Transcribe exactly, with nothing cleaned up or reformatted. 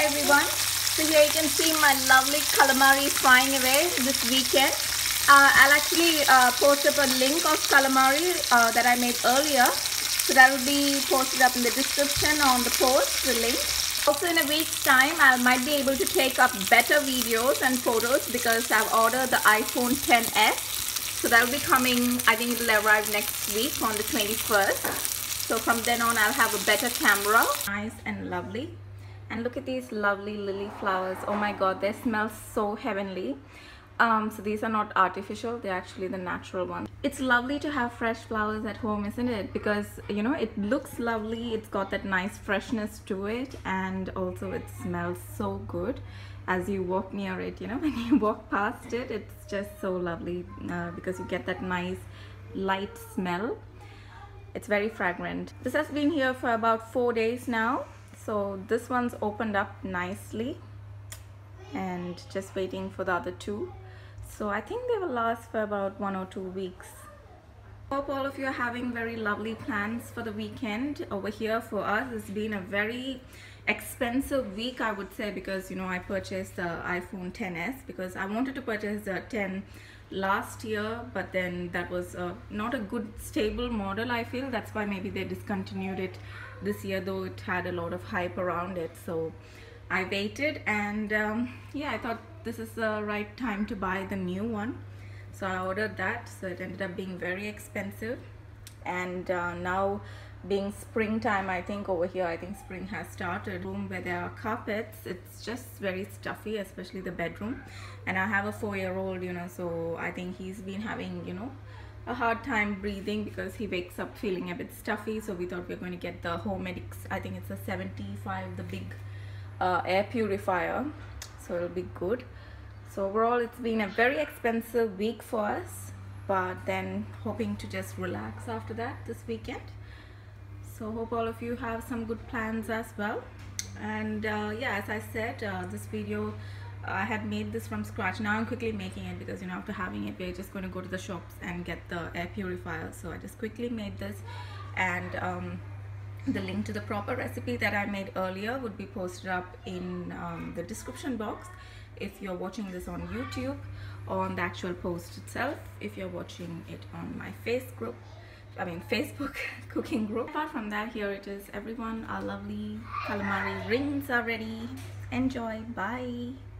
Hi everyone. So here you can see my lovely calamari frying away this weekend. Uh, I'll actually uh, post up a link of calamari uh, that I made earlier. So that will be posted up in the description on the post, the link. Also in a week's time, I might be able to take up better videos and photos because I've ordered the iPhone ten S. So that will be coming, I think it will arrive next week on the twenty-first. So from then on, I'll have a better camera. Nice and lovely. And look at these lovely lily flowers. Oh my god, they smell so heavenly. Um, so these are not artificial, they're actually the natural ones. It's lovely to have fresh flowers at home, isn't it? Because, you know, it looks lovely, it's got that nice freshness to it, and also it smells so good as you walk near it. You know, when you walk past it, it's just so lovely uh, because you get that nice light smell. It's very fragrant. This has been here for about four days now. So this one's opened up nicely and just waiting for the other two. So I think they will last for about one or two weeks. Hope all of you are having very lovely plans for the weekend. Over here for us, it's been a very expensive week, I would say, because you know I purchased the iPhone ten S because I wanted to purchase the ten last year, but then that was uh, not a good stable model. I feel that's why maybe they discontinued it this year, though it had a lot of hype around it. So I waited, and um, yeah, I thought this is the right time to buy the new one. So I ordered that. So it ended up being very expensive, and uh, now being springtime, I think over here, I think spring has started. Room where there are carpets, it's just very stuffy, especially the bedroom. And I have a four-year-old, you know, so I think he's been having, you know, a hard time breathing because he wakes up feeling a bit stuffy. So we thought we we're going to get the Homedics, I think it's a seventy-five, the big uh, air purifier, so it'll be good. So overall, it's been a very expensive week for us, but then hoping to just relax after that this weekend. So hope all of you have some good plans as well. And uh, yeah, as I said, uh, this video, I had made this from scratch. Now I'm quickly making it because, you know, after having it, we're just going to go to the shops and get the air purifier. So I just quickly made this, and um, the link to the proper recipe that I made earlier would be posted up in um, the description box if you're watching this on YouTube, or on the actual post itself if you're watching it on my face group. I mean Facebook cooking group. Apart from that, here it is everyone. Our lovely calamari rings are ready. Enjoy. Bye.